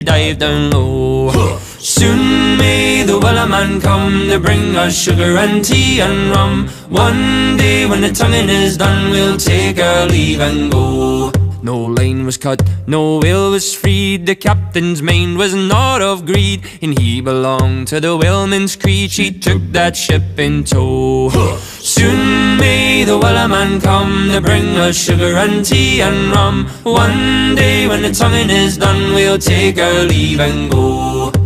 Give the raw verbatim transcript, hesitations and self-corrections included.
dive down low. Soon may the wellerman come to bring us sugar and tea and rum. One day when the tonguing is done, we'll take our leave and go. No line was cut, no whale was freed. The captain's mind was not of greed, and he belonged to the whaleman's creed. She took that ship in tow. Soon may the wellerman come to bring us sugar and tea and rum. One day when the tonguing is done, we'll take our leave and go.